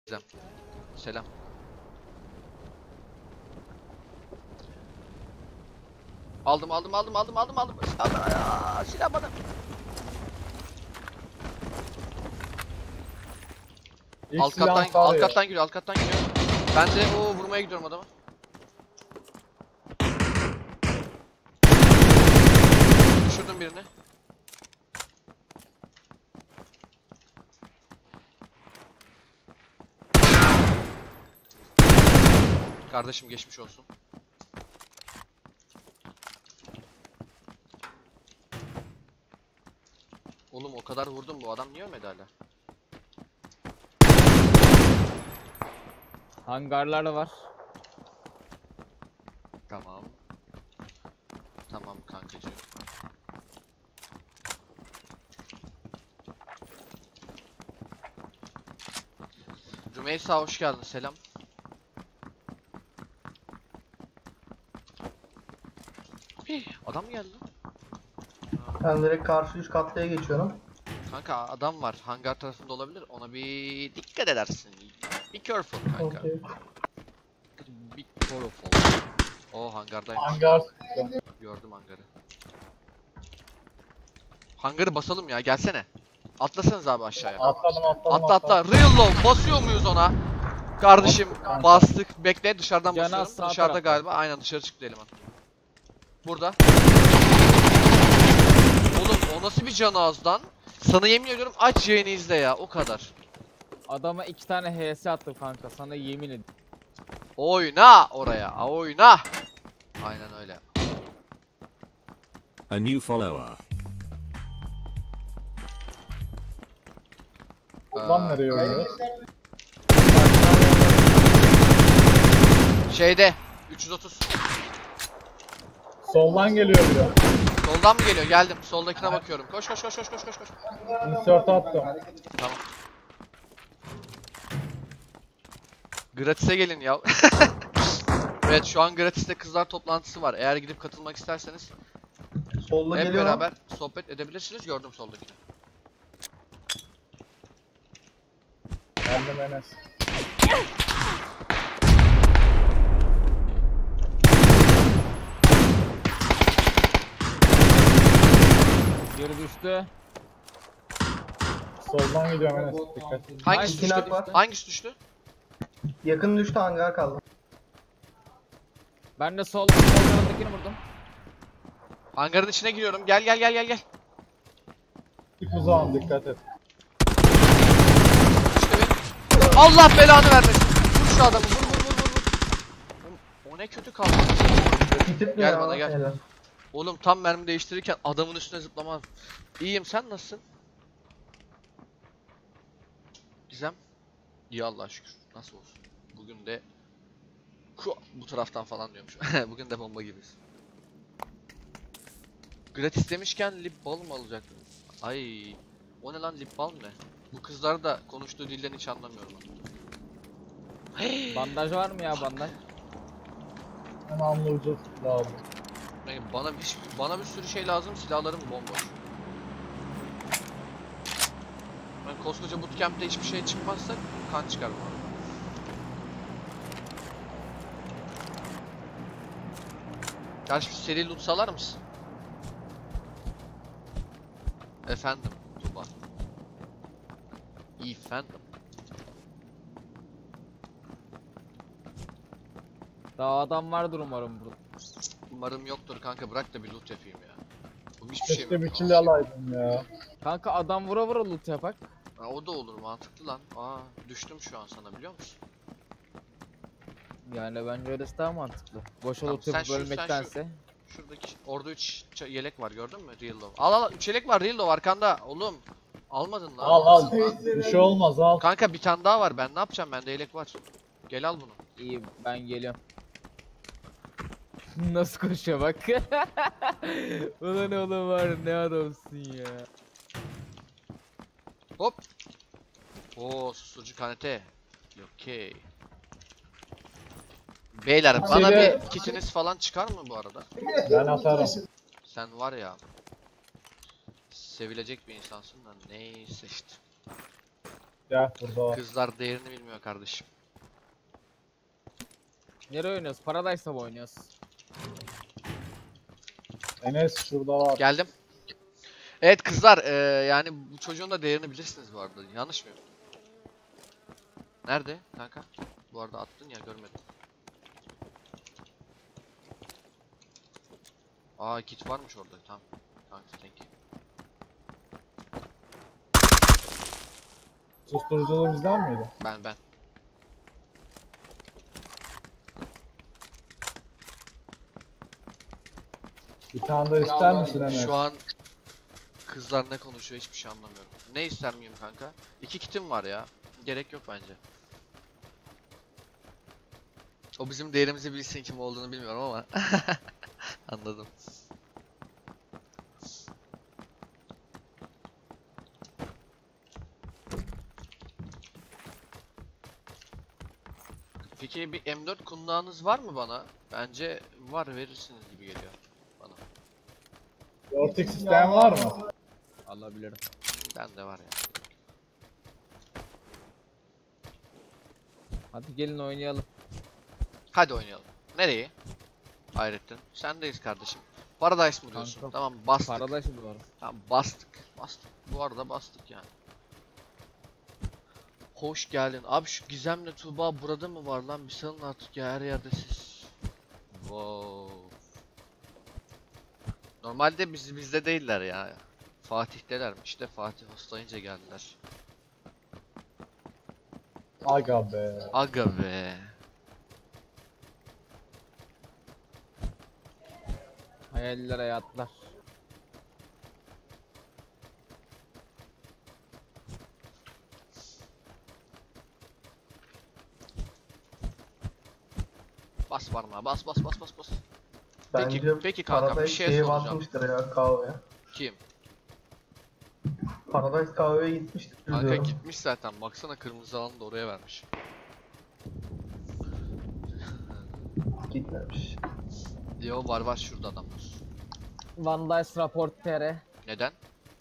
Selam. Aldım. Silah bana. Alt kattan geliyor. Ben de vurmaya gidiyorum adamı. Düşürdüm birini. Kardeşim geçmiş olsun. Oğlum o kadar vurdum, bu adam niye ölmedi hala? Hangarlar var. Tamam. Tamam kankacığım. Rümeysa hoş geldin, selam. Adam mı geldi lan? Ben direkt karşı üst katlıya geçiyorum. Kanka adam var, hangar tarafında olabilir, ona bir dikkat edersin. Be careful kanka. Okay. Be careful. O hangardaymış. Hangar. Gördüm hangarı. Hangarı basalım ya, gelsene. Atlasanız abi aşağıya. Atladım. Atla. Real low basıyor muyuz ona? Kardeşim bastık. Bekle, dışarıdan Canaz basıyorum. sağ Dışarıda tarafta. galiba. Aynen, dışarı çıktı eleman. Burada. Oğlum o nasıl bir canazdan? Sana yemin ediyorum, aç yayını izle ya, o kadar. Adama 2 tane HS attım kanka, sana yemin ederim. Oyna oraya, oyna. Aynen öyle. A new follower. Lan nereye oynuyor? Şeyde 330. Soldan geliyor biri. Soldan mı geliyor? Geldim. Soldakine bakıyorum. Koş. Insert attım. Tamam. Gratis'e gelin ya. Evet, şu an Gratis'te kızlar toplantısı var. Eğer gidip katılmak isterseniz Solda hep geliyor. beraber sohbet edebilirsiniz. Gördüm soldakini. Geldim Enes. Geri düştü. Soldan gidiyorum Enes, dikkat. Hangisi İki düştü? nak var. Hangisi düştü? Yakın düştü, hangar kaldı. Ben de soldakini vurdum. Hangarın içine giriyorum. Gel. Uzağım, dikkat et. İşte bir. Allah belanı vermesin. Vur şu adamı. Vur. O ne kötü kaldı. Bitip mi Gel ya? bana, gel. Helal. Oğlum tam mermi değiştirirken adamın üstüne zıplamam. İyiyim, sen nasılsın? Gizem? İyi Allah'a şükür. Nasıl olsun? Bugün de bu taraftan falan diyormuş. Bugün de bomba gibiyiz. Gratis demişken lip balm mı alacaktım? Ay, o ne lan, lip balm ne? Bu kızlar da konuştuğu dilden hiç anlamıyorum. Bandaj var mı ya, bandaj? Ben anlayacağız lazım. Yani bana bir sürü şey lazım, silahlarım bomboş. Ben koskoca bootcamp'te hiçbir şey çıkmazsa kan çıkar bana. Karşı seri loot salar mısın? Efendim Tuba. Efendim. Daha adam vardır umarım burada. Umarım yoktur kanka, bırak da bir loot yapayım ya. Bu hiçbir şey Keşke mi? bir kill alaydım ya. Kanka adam vura loot yapak. Ha, o da olur, mantıklı lan. Aa, düştüm şu an sana, biliyor musun? Yani bence öylesi daha mantıklı. Boşa Tamam, loot yapıp sen şu- ölmektense. Şuradaki orada 3 yelek var, gördün mü? Real Love. Al 3 yelek var, Real Love arkanda. Oğlum almadın lan. Al. Bir şey olmaz, al. Kanka bir tane daha var, ben ne yapacağım, bende yelek var. Gel al bunu. İyi, ben geliyorum. Nasıl koşuyor bak. Ulan oğlum var, ne adamsın ya. Hop. Oo, susturucu kanete. Okey. Beyler bana Seni- bir kitiniz falan çıkar mı bu arada? Ben atarım. Sen var ya, sevilecek bir insansın da neyse işte. Gel burada var. Kızlar değerini bilmiyor kardeşim. Nereye oynuyoruz? Paradise'da mı oynuyoruz? Enes şurada var. Geldim. Evet kızlar, yani bu çocuğun da değerini bilirsiniz bu arada. Yanlış mıyım? Nerede kanka? Bu arada attın ya, görmedim. Aa, kit varmış orada. Tamam. Kanka thank you. Susturuculu bizden miydi? Ben. Bir tane daha ister misin Enes? Şu an kızlar ne konuşuyor hiçbir şey anlamıyorum. Ne ister miyim kanka? 2 kitim var ya. Gerek yok bence. O bizim değerimizi bilsin, kim olduğunu bilmiyorum ama. Anladım. Peki bir M4 kundağınız var mı bana? Bence var, verirsiniz gibi geliyor bana. Vortex sistem var mı? Alabilirim. Bende var ya. Hadi gelin oynayalım. Hadi oynayalım. Nereye? Hayrettin. Sendeyiz kardeşim. Paradise mı diyorsun? Kanka, Tamam, bastık. Paradise'da var. Tamam, bastık. Bu arada bastık yani. Hoş geldin. Abi şu Gizem'le Tuğba burada mı var lan? Bir salın artık ya, her yerde siz. Wow. Normalde bizde değiller ya. Fatih'telermiş de, Fatih hostlayınca geldiler. Aga be. Aga be. Hayaller hayatlar. Bas parmağı, bas. Bence Peki kanka, bir Paradise şey şeye soracağım. basmıştır ya kahveye. Kim? Paradise kahveye gitmiştir Kanka diyorum. gitmiş zaten. Baksana, kırmızı alanı da oraya vermiş. Gitmemiş. Yo, var şurada adam. Van Dice Raport TR. Neden?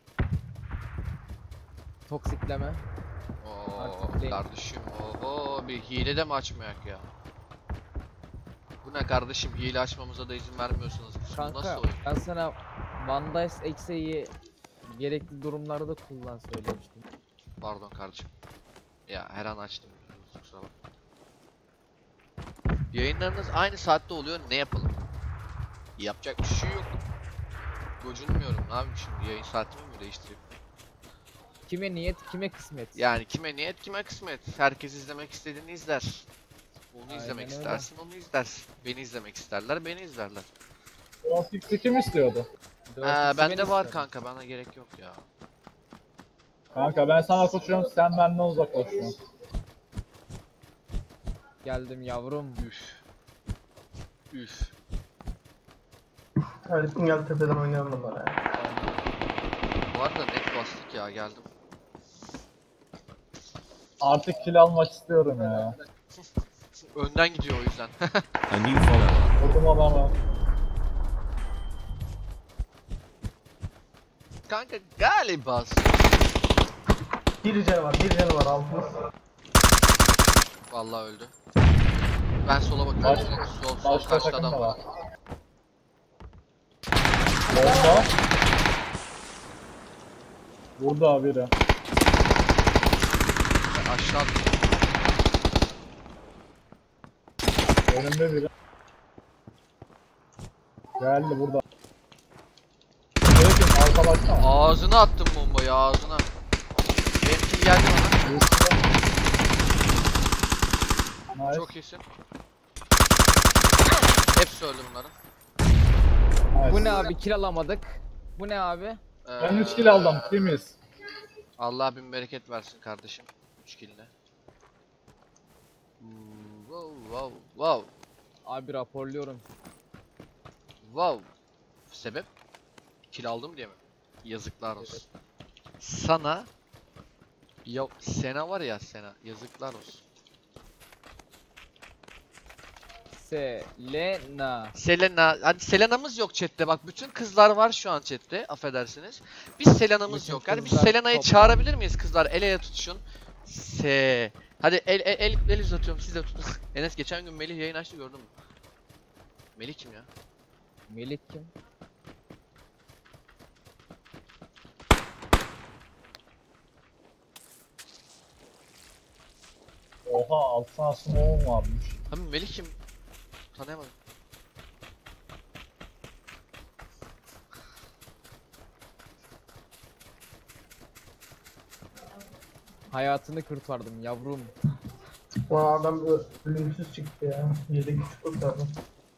Toksikleme. Oo Artık değil. kardeşim, oho, bir hile de mi açmayak ya? Bu ne kardeşim, hile açmamıza da izin vermiyorsunuz. Bu Kanka nasıl oyun? ben sana Van Dice eksiği gerekli durumlarda kullan söylemiştim. Pardon kardeşim. Ya her an açtım. Kusura bakma. Yayınlarınız aynı saatte oluyor, ne yapalım? Yapacak bir şey yok. Gocunmuyorum abi, şimdi yayın saatimi mi değiştireyim? Kime niyet, kime kısmet. Yani kime niyet, kime kısmet. Herkes izlemek istediğini izler. Onu Aynen izlemek öyle. istersin, onu izlersin. Beni izlemek isterler, beni izlerler. Vortex'i kim istiyordu? Bende var kanka, bana gerek yok ya. Kanka ben sana koşuyorum, sen benden uzaklaşıyorsun. Geldim yavrum. Üf. Hadi gel tepeden oynayalım bunlara ya. Bu arada net bastık ya, geldim. Artık kill almak istiyorum ya. Önden gidiyor o yüzden. A new follower. Vurdum adamı. Kanka galiba. Bir canı var altımız. Vallahi öldü. Ben sola bakıyorum. Sol Başka karşıda takım adam da var. var. Bomba. Vurdu abi biri. Aşağı Önümde biri. Geldi burada. Bakın arka baksana. ağzına attım bombayı, ağzına. Benimki geldi bana. Nice. Çok iyisin. Hepsi öldü bunların. Nice. Bu ne abi, kill alamadık. Bu ne abi? Ben 3 kill aldım. Temiz. Allah bin bereket versin kardeşim. 3 kill'ine. Wow. Abi raporluyorum. Wow. Sebep? Kill aldım diye mi? Yazıklar olsun. Sana ya Sena var ya, Sena. Yazıklar olsun. Selena. Selena, hani Selena'mız yok chatte, bak bütün kızlar var şu an chatte, affedersiniz. Biz Selena'mız Bütün yok. Yani biz kızlar Selena'yı toplam. çağırabilir miyiz kızlar? El ele tutuşun. S. Hadi el uzatıyorum, siz de tutun. Enes geçen gün Melih yayın açtı, gördün mü? Melih kim ya? Melih kim? Oha altına smoke'um varmış. Abi Melih kim? Tanıyamadım. Hayatını kurtardım yavrum. Bu adam ölümsüz çıktı ya. 7 küçük kurtardım.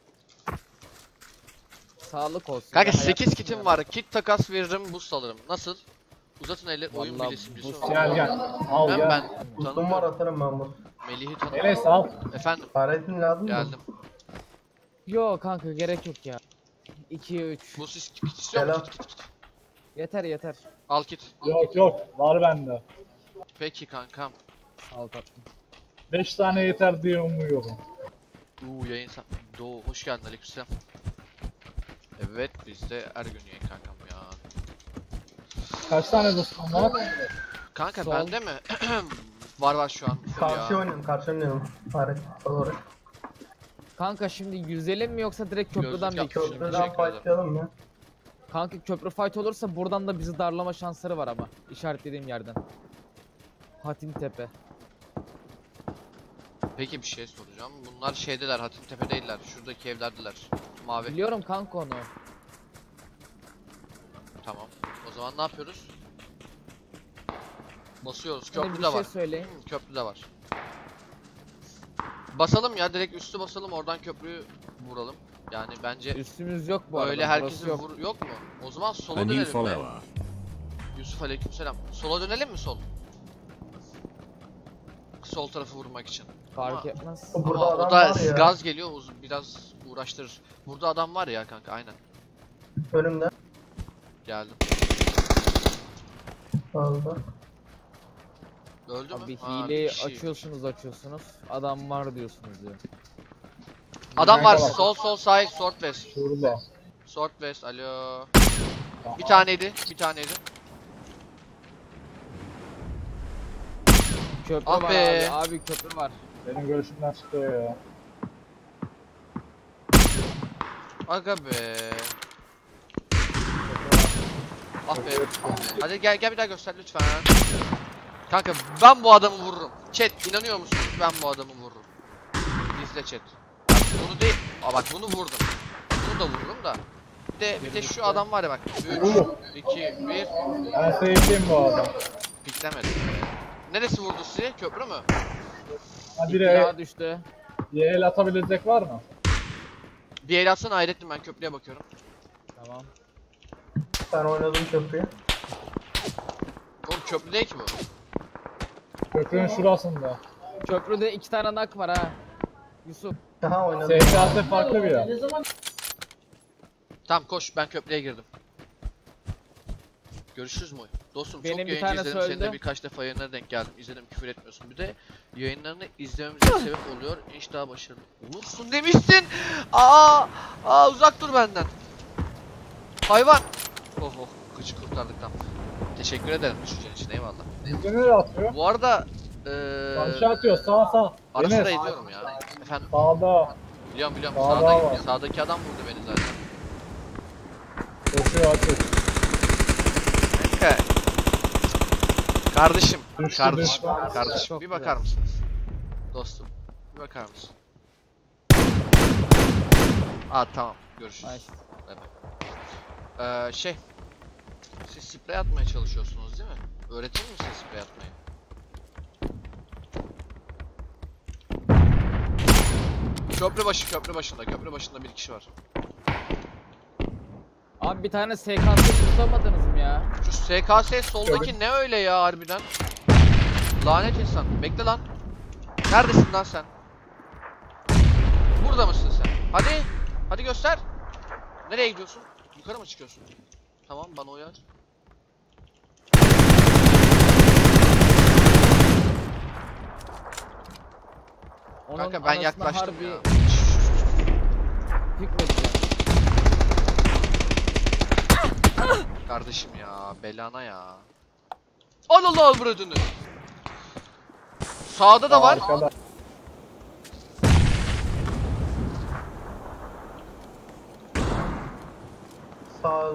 Sağlık olsun. Kanka ya, 8 hayatını kitim kurtardım. var. Kit takas veririm, boost alırım. Nasıl? Uzatın eli, oyun Vallahi bilesimcisi. boost- Gel gel. Al gel. Ben Ustum var tanımıyorum. atarım ben bunu. Melih'i tanımıyorum. Enes al. Efendim, Paretin lazım mı? geldim. Yo kanka gerek yok ya. 2'ye 3. Boost kit istiyor musun? Selam. Kit. Yeter yeter. Al kit. Yok yok. Var bende. Peki kankam. Al tatlım. 5 tane yeter diye umuyorum. Yayın Doğu, hoş geldin, aleykümselam. Evet, bizde her gün yayın kankam ya. Kaç tane dostum var? Kanka Sol. bende mi? var şu an. full Karşı ya. oynuyorum, karşı oynuyorum. Paret doğru. Kanka şimdi yüzelim mi yoksa direkt köprüden mi Gözlük yapmışım. geçelim? Köprüden Teşekkür ederim. fightlayalım ya. Kanka köprü fight olursa buradan da bizi darlama şansları var ama. İşaretlediğim yerden. Hatim Tepe. Peki bir şey soracağım. Bunlar şeydeler, Hatimtepe değiller. Şuradaki evlerdeler. Mavi. Biliyorum kanka onu. Tamam. O zaman ne yapıyoruz? Basıyoruz. Hadi bir Köprüde şey var. söyleyin. Köprüde var. Basalım ya, direkt üstü basalım, oradan köprüyü vuralım. Yani bence Üstümüz yok bu arada. öyle burası herkesin yok. yok mu? O zaman sola A new dönelim be. follower. Yusuf aleykümselam. Sola dönelim mi sol? Sol tarafı vurmak için. Fark Ama- etmez. Burada Ama adam o da var ya. gaz geliyor, biraz uğraştırır. Burada adam var ya kanka, aynen. Önümde. Geldim. Fazla. Öldü mü? Abi Ha, bir hileyi kişi. açıyorsunuz. Adam var diyorsunuz ya. Adam var, Kanka bak. sol side, sword west. Şurada. Sword west, alo. Bir taneydi. Köprü Ah var be. abi köprü var. Benim görüşümden çıkıyor ya. Aga be. Ah be. Hadi gel bir daha göster lütfen. Kanka ben bu adamı vururum. Chat inanıyor musunuz? Ben bu adamı vururum. İzle chat. Bak, bunu değil. Bak bunu vurdum. Bunu da vururum da. Bir de şu adam var ya bak. 3, 2, 1. Ben sevdiğim bu adam. Piklemedim. Neresi vurdu sizi? Köprü mü? Ha Bir biri daha düştü. el atabilecek var mı? Bir el atsana, Hayrettin, ben köprüye bakıyorum. Tamam. Ben oynadım köprüyü. Oğlum köprü değil ki bu. Köprünün şurasında. Köprüde 2 tane nak var ha. Yusuf. Aha oynadım. SKS farklı bir yer. Tamam koş, ben köprüye girdim. Görüşürüz mü? Dostum Benim çok bir yayıncı tanesi izledim. Senin de öldü. birkaç defa yayınlara denk geldim. İzledim, küfür etmiyorsun. Bir de yayınlarını izlememize sebep oluyor. İş daha başarılı olursun demiştin. Uzak dur benden. Hayvan. Oh kıçı kurtardık tam. Teşekkür ederim düşüncen için, eyvallah. Bizi nereye atıyor? Bu arada Karşı atıyor sağ. ara sıra Enes, ediyorum ya. Efendim, sağda. biliyorum Sağda sağda var. sağdaki adam vurdu beni zaten. Koşuyor açık. Kanka. Kardeşim, Düştü, kardeşim, düştü. kardeşim. Çok Bir güzel. bakar mısınız? Dostum, bir bakar mısın? Tamam, görüşürüz. Nice. Siz sprey atmaya çalışıyorsunuz değil mi? Öğreteyim mi size sprey atmayı? Köprü başında bir kişi var. Abi bir tane SKS tutamadınız mı ya? Şu SKS soldaki ne öyle ya harbiden? Lanet insan. Bekle lan. Neredesin lan sen? Burada mısın sen? Hadi göster. Nereye gidiyorsun? Yukarı mı çıkıyorsun? Tamam, bana uyar. Onun Kanka ben anasına yaklaştım harbi ya. hükmedeceğim. Kardeşim ya, belana ya. Allah Allah bırakını. Sağda da var. Arkada. Sağ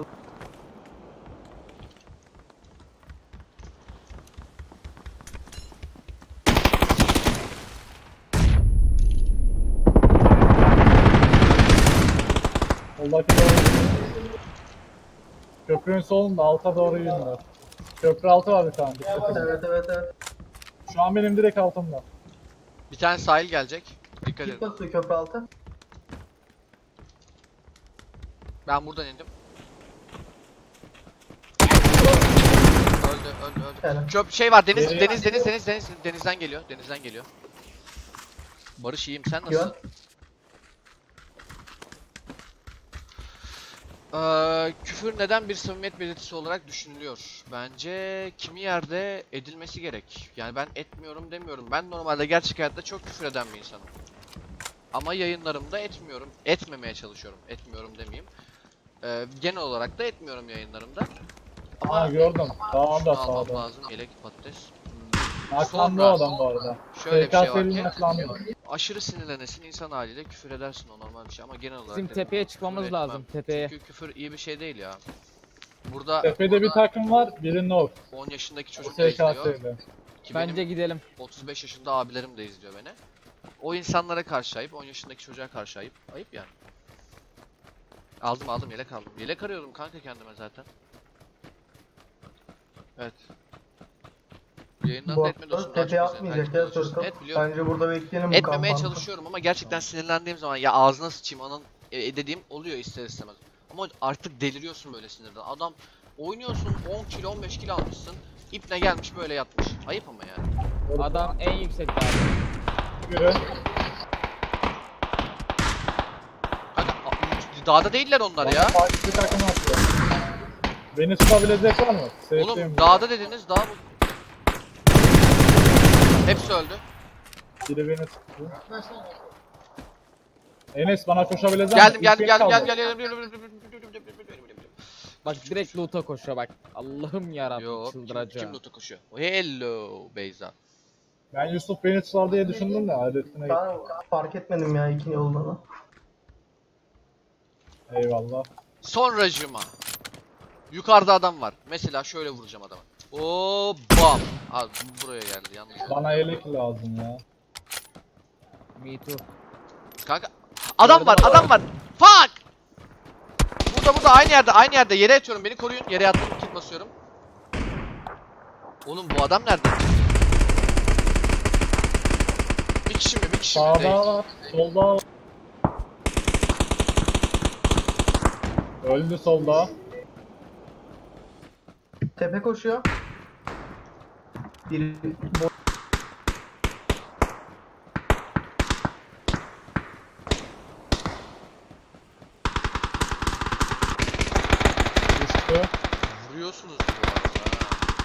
Soldaki doğru. Köprünün solunda alta doğru yürüyor. Köprü altı var bir tane. Dikkat edin. evet evet evet. Şu an benim direkt altımda. Bir tane sahil gelecek. Dikkat Git edin. basıyor köprü altı. Ben buradan indim. Öldü. Yani. Köp şey var, deniz Nereye? denizden geliyor. Denizden geliyor. Barış iyiyim, sen nasılsın? Yön. Küfür neden bir samimiyet belirtisi olarak düşünülüyor? Bence kimi yerde edilmesi gerek. Yani ben etmiyorum demiyorum. Ben normalde gerçek hayatta çok küfür eden bir insanım. Ama yayınlarımda etmiyorum. Etmemeye çalışıyorum. Etmiyorum demeyeyim. Genel olarak da etmiyorum yayınlarımda. Aa gördüm. Sağında Şunu almam sağda. lazım. Yelek patates. Naklandı Sonra- o adam bu arada. Şöyle bir şey var TKS'li ki, naklandı. aşırı sinirlenesin insan haliyle küfür edersin, o normal bir şey ama genel olarak Bizim da tepeye küfür çıkmamız etmem. lazım, tepeye. Çünkü küfür iyi bir şey değil ya. Burada Tepede bir takım var. Biri Nor. 10 yaşındaki çocuk da izliyor TKS'li. ki Bence benim gidelim. 35 yaşında abilerim de izliyor beni. O insanlara karşı ayıp, 10 yaşındaki çocuğa karşı ayıp. Ayıp yani. Aldım yelek aldım. Yelek arıyordum kanka kendime zaten. Evet. Yayından da Bu etme dostum. arada tepe atmayacak ya Sörkap. Et biliyorum. Bence burada bekleyelim bu Etmemeye kampanda. çalışıyorum ama gerçekten sinirlendiğim zaman ya ağzına sıçayım anan dediğim oluyor ister istemez. Ama artık deliriyorsun böyle sinirden. Adam oynuyorsun 10 kilo 15 kilo almışsın. İpne gelmiş böyle yatmış. Ayıp ama yani. Adam en yüksek abi. Yürü. Kanka dağda değiller onlar ya. Farklı bir takım atıyor. Beni tutabilecek var mı? Oğlum Safe'liyim. dağda dediniz dağ bu. Hepsi öldü. Biri beni tuttu. Enes bana koşabilecek Geldim misin? Bak direkt loot'a koşuyor bak. Allah'ım yarabbim Yok, kim çıldıracağım. loot'a koşuyor? Hello Beyza. Ben Yusuf beni tutar diye düşündüm de adetine gittim. Ben fark etmedim ya iki olduğunu. Eyvallah. Sonracıma. Yukarıda adam var. Mesela şöyle vuracağım adama. Oo bam. Abi buraya geldi yanlış. Bana yelek lazım ya. Me too. Kanka adam var. Fuck! Burada aynı yerde yere yatıyorum, beni koruyun. Yere yattım, kit basıyorum. Oğlum bu adam nerede? Bir kişi mi değil. Sağda var. Solda var. Öldü solda. Tepe koşuyor. Biri Düştü. Vuruyorsunuz bu arada.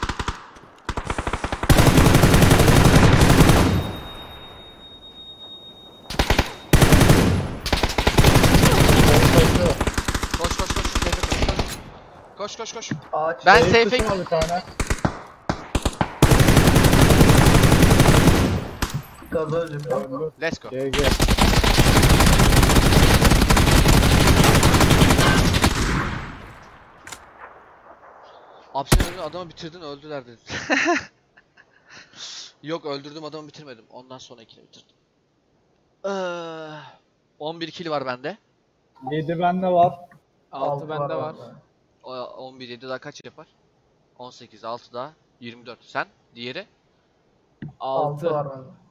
Koşuyor. Koş. Tepe koş. Koş. ağaç. Ben Safe'li safe'e var bir tane. Gazı ölecek. Öldü. let's go. GG. Abi adamı bitirdin öldüler dedin. Yok öldürdüm adamı bitirmedim. Ondan sonra ikili bitirdim. 11 kill var bende. 7 bende var. 6 bende var. 11 7 daha kaç yapar? 18 6 daha 24. Sen diğeri? 6 6. var bende.